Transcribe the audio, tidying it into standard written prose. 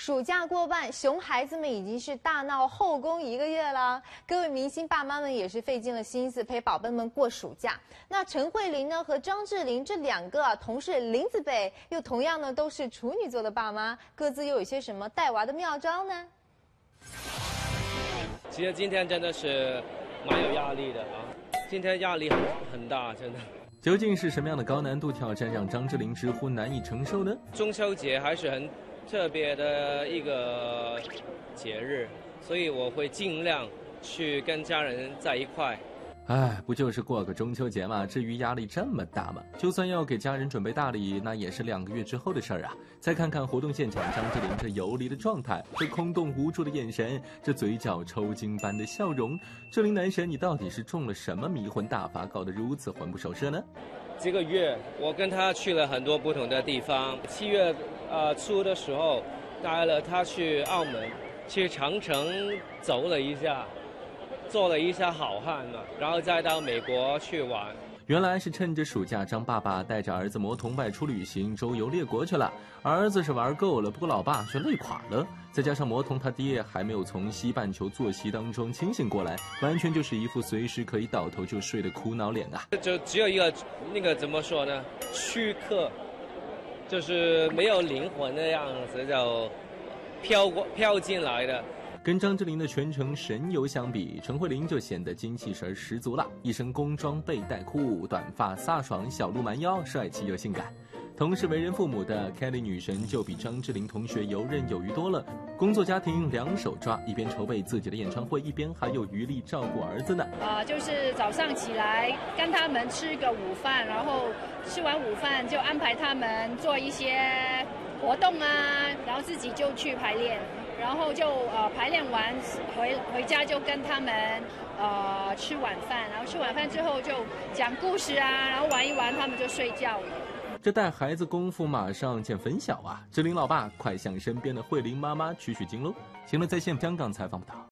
暑假过半，熊孩子们已经是大闹后宫1个月了。各位明星爸妈们也是费尽了心思陪宝贝们过暑假。那陈慧琳呢和张智霖这2个同是林字辈，又同样呢都是处女座的爸妈，各自又有些什么带娃的妙招呢？ 其实今天真的是蛮有压力的啊，今天压力很大，真的。 究竟是什么样的高难度挑战让张智霖直呼难以承受呢？ 中秋节还是很特别的一个节日，所以我会尽量去跟家人在一块。 哎，不就是过个中秋节嘛，至于压力这么大吗？就算要给家人准备大礼，那也是2个月之后的事儿啊。再看看活动现场，张智霖这游离的状态，这空洞无助的眼神，这嘴角抽筋般的笑容，智霖男神，你到底是中了什么迷魂大法，搞得如此魂不守舍呢？ 这个月我跟他去了很多不同的地方。7月初的时候，带了他去澳门，去长城走了一下。做了一下好汉嘛，然后再到美国去玩。 原来是趁着暑假，张爸爸带着儿子魔童外出旅行，周游列国去了。儿子是玩够了，不过老爸却累垮了。再加上魔童他爹还没有从西半球作息当中清醒过来，完全就是一副随时可以倒头就睡的苦恼脸啊！ 就只有一个那个怎么说呢？躯壳，就是没有灵魂的样子，就飘进来的。 跟张智霖的全程神游相比，陈慧琳就显得精气神十足了，一身工装背带裤，短发飒爽，小鹿蛮腰，帅气又性感。同是为人父母的 Kelly 女神就比张智霖同学游刃有余多了，工作家庭2手抓，一边筹备自己的演唱会，一边还有余力照顾儿子呢。 就是早上起来跟他们吃个午饭，然后吃完午饭就安排他们做一些活动啊，然后自己就去排练。然后就排练完回家就跟他们吃晚饭，然后吃晚饭之后就讲故事啊，然后玩一玩，他们就睡觉了。 这带孩子功夫马上见分晓啊！智霖老爸快向身边的慧琳妈妈取经喽！新闻在线香港采访报道。